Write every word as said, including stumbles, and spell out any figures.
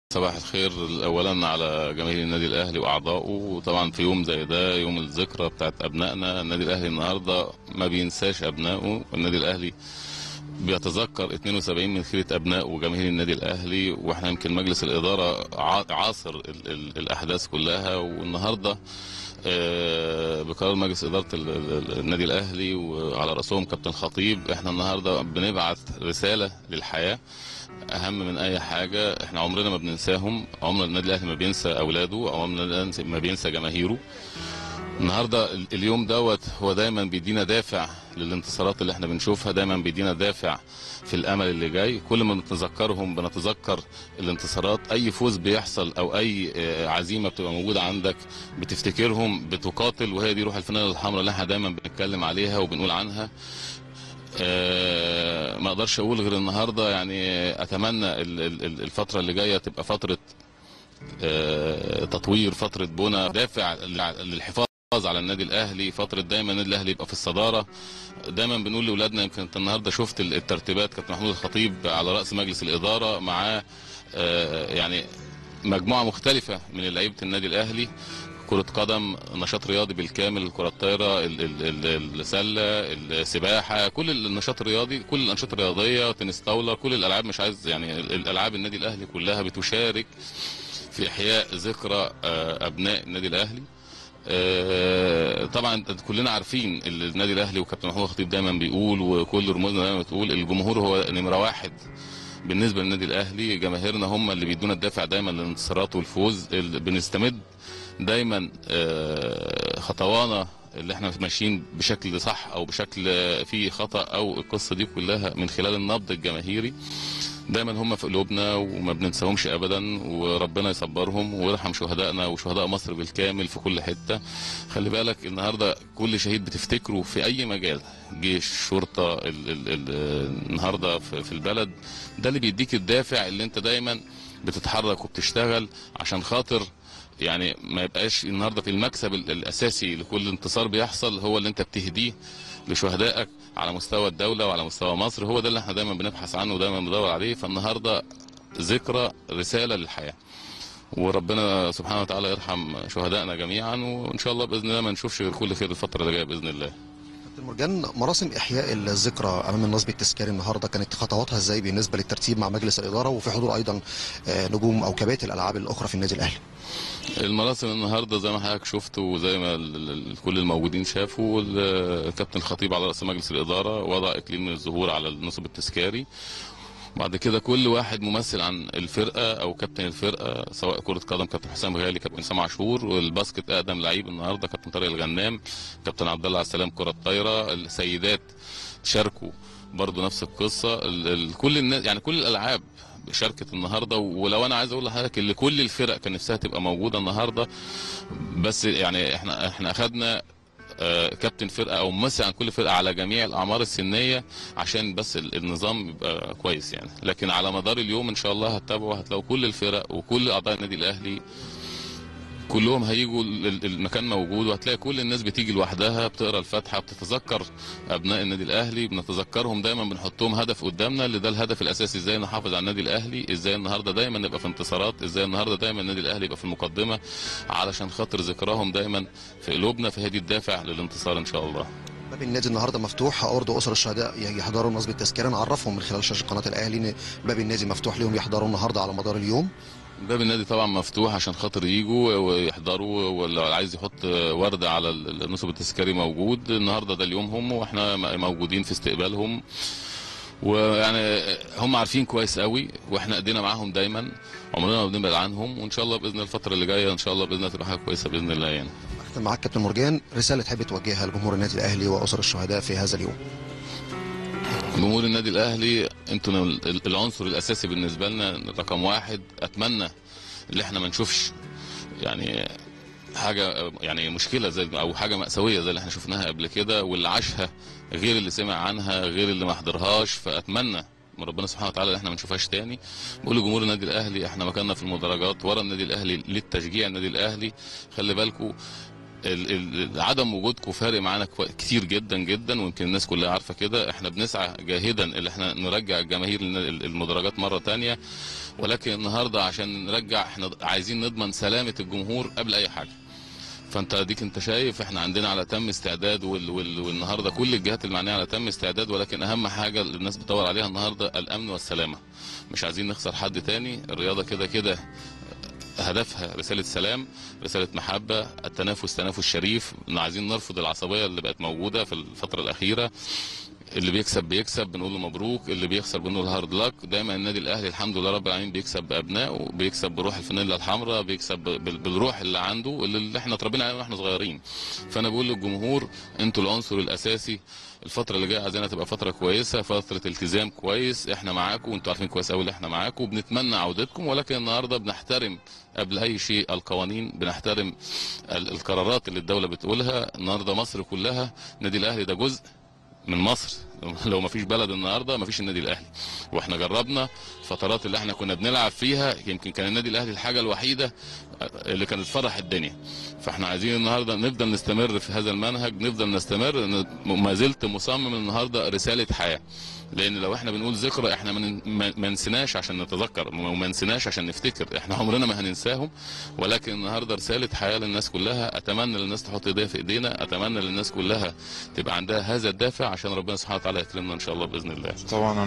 صباح الخير اولا على جماهير النادي الاهلي واعضائه، وطبعا في يوم زي ده يوم الذكرى بتاعت ابنائنا. النادي الاهلي النهارده ما بينساش ابنائه، والنادي الاهلي بيتذكر اتنين وسبعين من خيرة ابنائه وجماهير النادي الاهلي. واحنا يمكن مجلس الاداره عاصر ال ال الاحداث كلها، والنهارده آه، بقرار مجلس اداره النادي الاهلي وعلى راسهم كابتن خطيب، احنا النهارده بنبعت رساله للحياه اهم من اي حاجه. احنا عمرنا ما بننساهم، عمر النادي الاهلي ما بينسى اولاده، او عمر النادي الاهلي ما بينسى جماهيره. النهارده اليوم دوت هو دايما بيدينا دافع للانتصارات اللي احنا بنشوفها، دايما بيدينا دافع في الامل اللي جاي. كل ما بنتذكرهم بنتذكر الانتصارات، اي فوز بيحصل او اي عزيمه بتبقى موجوده عندك بتفتكرهم، بتقاتل، وهي دي روح الفانيلا الحمراء اللي احنا دايما بنتكلم عليها وبنقول عنها. أه ما اقدرش اقول غير النهارده، يعني اتمنى الفتره اللي جايه تبقى فتره أه تطوير، فتره بناء، دافع للحفاظ على النادي الاهلي، فتره دايما النادي الاهلي يبقى في الصداره. دايما بنقول لاولادنا، يمكن انت النهارده شفت الترتيبات، كابتن محمود الخطيب على راس مجلس الاداره معاه أه يعني مجموعه مختلفه من لعيبه النادي الاهلي، كرة قدم، نشاط رياضي بالكامل، كرة الطايرة، السلة، السباحة، كل النشاط الرياضي، كل الأنشطة الرياضية، تنس طاولة، كل الألعاب. مش عايز يعني الألعاب النادي الأهلي كلها بتشارك في إحياء ذكرى أبناء النادي الأهلي. طبعا كلنا عارفين النادي الأهلي، وكابتن محمود الخطيب دايما بيقول، وكل رموزنا دايما بتقول، الجمهور هو نمرة واحد بالنسبة للنادي الأهلي. جماهيرنا هم اللي بيدونا الدافع دايما للانتصارات والفوز. بنستمد دايما خطوانا اللي احنا ماشيين بشكل صح او بشكل فيه خطأ، او القصة دي كلها من خلال النبض الجماهيري. دايما هم في قلوبنا وما بننساهمش ابدا، وربنا يصبرهم ويرحم شهدائنا وشهداء مصر بالكامل في كل حتة. خلي بالك النهارده كل شهيد بتفتكره في اي مجال، جيش، شرطة، ال ال ال النهارده في البلد، ده اللي بيديك الدافع اللي انت دايما بتتحرك وبتشتغل عشان خاطر يعني ما يبقاش النهارده في المكسب الاساسي لكل انتصار بيحصل هو اللي انت بتهديه لشهدائك على مستوى الدوله وعلى مستوى مصر. هو ده اللي احنا دايما بنبحث عنه ودايما بندور عليه. فالنهارده ذكرى، رساله للحياه، وربنا سبحانه وتعالى يرحم شهدائنا جميعا، وان شاء الله باذن الله ما نشوفش غير كل خير الفتره اللي جايه باذن الله. كابتن مرجان، مراسم احياء الذكرى امام النصب التذكاري النهارده كانت خطواتها ازاي بالنسبه للترتيب مع مجلس الاداره، وفي حضور ايضا نجوم او كباتن الالعاب الاخرى في النادي الاهلي؟ المراسم النهارده زي ما حضرتك شفت وزي ما كل الموجودين شافوا، الكابتن الخطيب على راس مجلس الاداره وضع اكليل من الزهور على النصب التذكاري. بعد كده كل واحد ممثل عن الفرقه او كابتن الفرقه، سواء كره قدم كابتن حسام غالي، كابتن سامع عاشور، والباسكت اقدم لعيب النهارده كابتن طارق الغنام، كابتن عبد الله على السلام كره الطايره. السيدات شاركوا برضو نفس القصه. كل الناس يعني كل الالعاب شاركت النهارده. ولو انا عايز اقول لحضرتك اللي كل الفرق كان نفسها تبقى موجوده النهارده، بس يعني احنا احنا اخذنا كابتن فرقه او ممثل عن كل فرقه على جميع الاعمار السنيه عشان بس النظام يبقى كويس يعني. لكن على مدار اليوم ان شاء الله هتتابعوا، هتلاقوا كل الفرق وكل اعضاء النادي الاهلي كلهم هيجوا، المكان موجود، وهتلاقي كل الناس بتيجي لوحدها بتقرا الفاتحه، بتتذكر ابناء النادي الاهلي، بنتذكرهم دايما، بنحطهم هدف قدامنا اللي ده الهدف الاساسي، ازاي نحافظ على النادي الاهلي، ازاي النهارده دايما نبقى في انتصارات، ازاي النهارده دايما النادي الاهلي يبقى في المقدمه، علشان خاطر ذكراهم دايما في قلوبنا. فهي دي الدافع للانتصار ان شاء الله. باب النادي النهارده مفتوح، عرض اسر الشهداء يحضروا النصب التذكاري، نعرفهم من خلال شاشه قناه الاهلي ان باب النادي مفتوح لهم يحضروا النهارده على مدار اليوم. باب النادي طبعا مفتوح عشان خاطر يجوا ويحضروا، واللي عايز يحط ورده على النصب التذكاري موجود النهارده، ده اليومهم واحنا موجودين في استقبالهم. ويعني هم عارفين كويس قوي، واحنا ايدينا معاهم دايما، عمرنا ما بنبعد عنهم، وان شاء الله باذن الله الفتره اللي جايه ان شاء الله باذن الله تبقى حاجه كويسه باذن الله يعني. اختم معاك كابتن مرجان، رساله تحب توجهها لجمهور النادي الاهلي واسر الشهداء في هذا اليوم؟ جمهور النادي الاهلي انتوا العنصر الاساسي بالنسبه لنا، رقم واحد. اتمنى اللي احنا ما نشوفش يعني حاجه يعني مشكله زي او حاجه مأساويه زي اللي احنا شفناها قبل كده، واللي عاشها غير اللي سمع عنها غير اللي ما حضرهاش. فاتمنى من ربنا سبحانه وتعالى ان احنا ما نشوفهاش تاني. بقول لجمهور النادي الاهلي احنا مكاننا في المدرجات ورا النادي الاهلي للتشجيع النادي الاهلي. خلي بالكم ال- ال- عدم وجودكم فارق معانا كو- كتير جدا جدا، ويمكن الناس كلها عارفه كده. احنا بنسعى جاهدا اللي احنا نرجع الجماهير لل- المدرجات مره تانية، ولكن النهارده عشان نرجع احنا عايزين نضمن سلامه الجمهور قبل اي حاجه. فانت اديك انت شايف احنا عندنا على تم استعداد، وال وال والنهارده كل الجهات المعنيه على تم استعداد، ولكن اهم حاجه اللي الناس بتدور عليها النهارده الامن والسلامه. مش عايزين نخسر حد تاني. الرياضه كده كده هدفها رسالة سلام، رسالة محبة، التنافس تنافس شريف. عايزين نرفض العصبية اللي بقت موجودة في الفترة الأخيرة. اللي بيكسب بيكسب بنقول له مبروك، اللي بيخسر بنقول هارد لك. دايما النادي الاهلي الحمد لله رب العالمين بيكسب بابنائه، بيكسب بروح الفانيلا الحمراء، بيكسب بال- بالروح اللي عنده اللي احنا اتربينا عليها واحنا صغيرين. فانا بقول للجمهور انتوا العنصر الاساسي. الفترة اللي جاية عايزينها تبقى فترة كويسة، فترة التزام كويس. احنا معاكم وانتوا عارفين كويس قوي اللي احنا معاكم، وبنتمنى عودتكم. ولكن النهارده بنحترم قبل اي شيء القوانين، بنحترم ال- القرارات اللي الدولة بتقولها. النهارده مصر كلها، النادي الاهلي ده جزء من مصر. لو ما فيش بلد النهارده ما فيش النادي الاهلي. واحنا جربنا الفترات اللي احنا كنا بنلعب فيها، يمكن كان النادي الاهلي الحاجه الوحيده اللي كانت تفرح الدنيا. فاحنا عايزين النهارده نفضل نستمر في هذا المنهج، نفضل نستمر. أنا ما زلت مصمم النهارده رساله حياه. لان لو احنا بنقول ذكرى، احنا من- ما ما نسيناش عشان نتذكر، وما نسيناش عشان نفتكر. احنا عمرنا ما هننساهم. ولكن النهارده رساله حياه للناس كلها. اتمنى للناس تحط ايديها في ايدينا، اتمنى للناس كلها تبقى عندها هذا الدافع عشان ربنا سبحانه وتعالى يكرمنا ان شاء الله باذن الله. طبعا